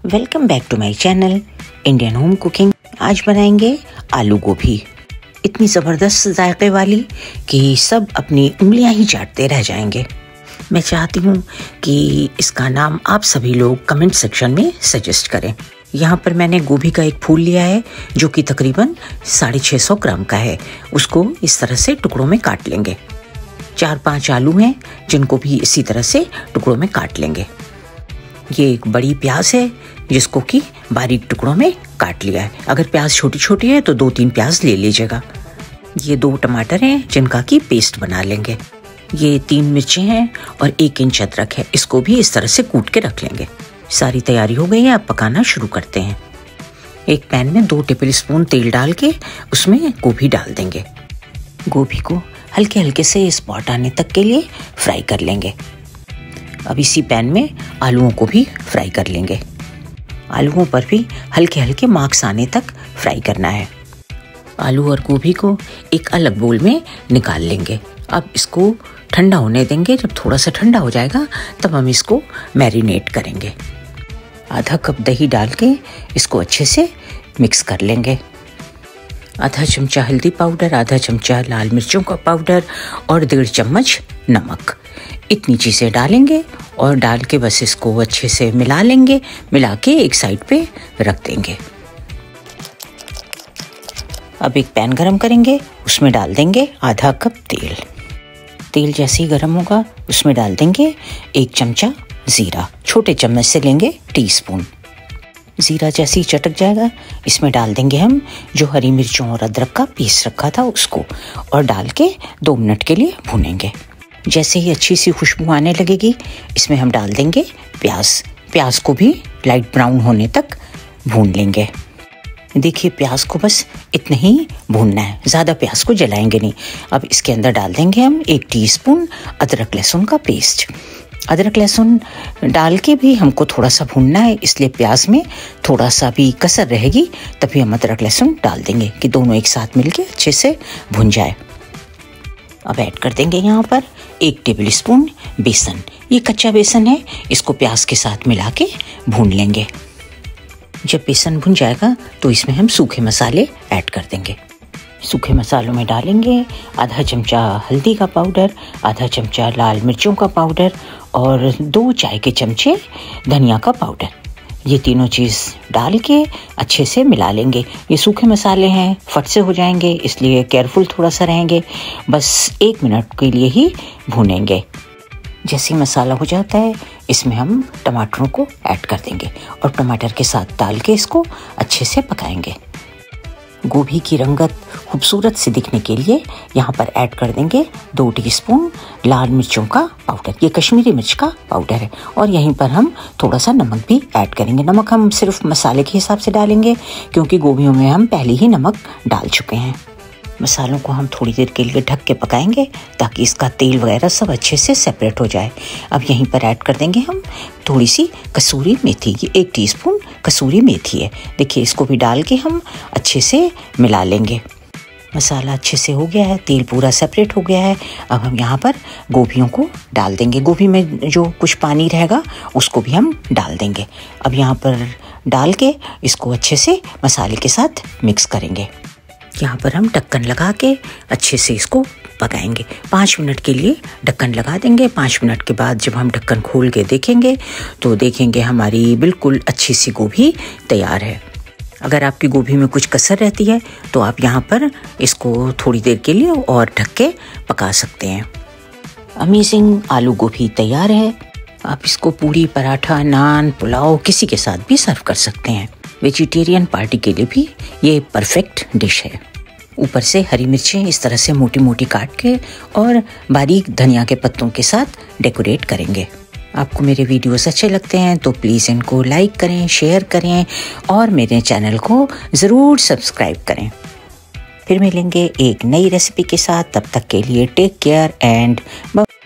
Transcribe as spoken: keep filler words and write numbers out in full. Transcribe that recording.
Welcome back to my channel Indian home cooking. आज बनाएंगे आलू गोभी। इतनी ज़बरदस्त जायके वाली कि सब अपनी उंगलियां ही चाटते रह जाएंगे। मैं चाहती हूँ कि इसका नाम आप सभी लोग कमेंट सेक्शन में सजेस्ट करें। यहाँ पर मैंने गोभी का एक फूल लिया है जो कि तकरीबन साढ़े छः सौ ग्राम का है। उसको इस तरह से टुकड़ों में काट लेंगे। चार पांच आलू हैं जिनको भी इसी तरह से टुकड़ों में काट लेंगे। ये एक बड़ी प्याज है जिसको कि बारीक टुकड़ों में काट लिया है। अगर प्याज छोटी छोटी है तो दो तीन प्याज ले लीजिएगा। ये दो टमाटर हैं जिनका कि पेस्ट बना लेंगे। ये तीन मिर्चें हैं और एक इंच अदरक है। इसको भी इस तरह से कूट के रख लेंगे। सारी तैयारी हो गई है, अब पकाना शुरू करते हैं। एक पैन में दो टेबल स्पून तेल डाल के उसमें गोभी डाल देंगे। गोभी को हल्के हल्के से स्पॉट आने तक के लिए फ्राई कर लेंगे। अब इसी पैन में आलूओं को भी फ्राई कर लेंगे। आलूओं पर भी हल्के हल्के मार्क्स आने तक फ्राई करना है। आलू और गोभी को एक अलग बोल में निकाल लेंगे। अब इसको ठंडा होने देंगे। जब थोड़ा सा ठंडा हो जाएगा तब हम इसको मैरिनेट करेंगे। आधा कप दही डाल के इसको अच्छे से मिक्स कर लेंगे। आधा चमचा हल्दी पाउडर, आधा चमचा लाल मिर्चों का पाउडर और डेढ़ चम्मच नमक, इतनी चीज़ें डालेंगे और डाल के बस इसको अच्छे से मिला लेंगे। मिला के एक साइड पे रख देंगे। अब एक पैन गरम करेंगे, उसमें डाल देंगे आधा कप तेल। तेल जैसे ही गरम होगा उसमें डाल देंगे एक चमचा ज़ीरा। छोटे चम्मच से लेंगे टीस्पून। ज़ीरा जैसे ही चटक जाएगा इसमें डाल देंगे हम जो हरी मिर्चों और अदरक का पीस रखा था उसको, और डाल के दो मिनट के लिए भूनेंगे। जैसे ही अच्छी सी खुशबू आने लगेगी इसमें हम डाल देंगे प्याज। प्याज को भी लाइट ब्राउन होने तक भून लेंगे। देखिए प्याज को बस इतना ही भूनना है, ज़्यादा प्याज को जलाएंगे नहीं। अब इसके अंदर डाल देंगे हम एक टीस्पून अदरक लहसुन का पेस्ट। अदरक लहसुन डाल के भी हमको थोड़ा सा भूनना है, इसलिए प्याज में थोड़ा सा भी कसर रहेगी तभी हम अदरक लहसुन डाल देंगे कि दोनों एक साथ मिलके अच्छे से भुन जाए। अब ऐड कर देंगे यहाँ पर एक टेबल स्पून बेसन। ये कच्चा बेसन है, इसको प्याज के साथ मिला के भून लेंगे। जब बेसन भुन जाएगा तो इसमें हम सूखे मसाले ऐड कर देंगे। सूखे मसालों में डालेंगे आधा चमचा हल्दी का पाउडर, आधा चमचा लाल मिर्चों का पाउडर और दो चाय के चमचे धनिया का पाउडर। ये तीनों चीज़ डाल के अच्छे से मिला लेंगे। ये सूखे मसाले हैं, फट से हो जाएंगे, इसलिए केयरफुल थोड़ा सा रहेंगे। बस एक मिनट के लिए ही भूनेंगे। जैसे मसाला हो जाता है इसमें हम टमाटरों को ऐड कर देंगे और टमाटर के साथ डाल के इसको अच्छे से पकाएंगे। गोभी की रंगत खूबसूरत से दिखने के लिए यहाँ पर ऐड कर देंगे दो टीस्पून लाल मिर्चों का पाउडर। ये कश्मीरी मिर्च का पाउडर है। और यहीं पर हम थोड़ा सा नमक भी ऐड करेंगे। नमक हम सिर्फ मसाले के हिसाब से डालेंगे क्योंकि गोभियों में हम पहले ही नमक डाल चुके हैं। मसालों को हम थोड़ी देर के लिए ढक के पकाएंगे ताकि इसका तेल वगैरह सब अच्छे से सेपरेट हो जाए। अब यहीं पर ऐड कर देंगे हम थोड़ी सी कसूरी मेथी। ये एक टीस्पून कसूरी मेथी है। देखिए इसको भी डाल के हम अच्छे से मिला लेंगे। मसाला अच्छे से हो गया है, तेल पूरा सेपरेट हो गया है। अब हम यहाँ पर गोभियों को डाल देंगे। गोभी में जो कुछ पानी रहेगा उसको भी हम डाल देंगे। अब यहाँ पर डाल के इसको अच्छे से मसाले के साथ मिक्स करेंगे। यहाँ पर हम ढक्कन लगा के अच्छे से इसको पकाएंगे। पाँच मिनट के लिए ढक्कन लगा देंगे। पाँच मिनट के बाद जब हम ढक्कन खोल के देखेंगे तो देखेंगे हमारी बिल्कुल अच्छी सी गोभी तैयार है। अगर आपकी गोभी में कुछ कसर रहती है तो आप यहाँ पर इसको थोड़ी देर के लिए और ढक के पका सकते हैं। अमेजिंग आलू गोभी तैयार है। आप इसको पूरी, पराठा, नान, पुलाव किसी के साथ भी सर्व कर सकते हैं। वेजिटेरियन पार्टी के लिए भी ये परफेक्ट डिश है। ऊपर से हरी मिर्चें इस तरह से मोटी मोटी काट के और बारीक धनिया के पत्तों के साथ डेकोरेट करेंगे। आपको मेरे वीडियोस अच्छे लगते हैं तो प्लीज़ इनको लाइक करें, शेयर करें और मेरे चैनल को ज़रूर सब्सक्राइब करें। फिर मिलेंगे एक नई रेसिपी के साथ। तब तक के लिए टेक केयर एंड बाय।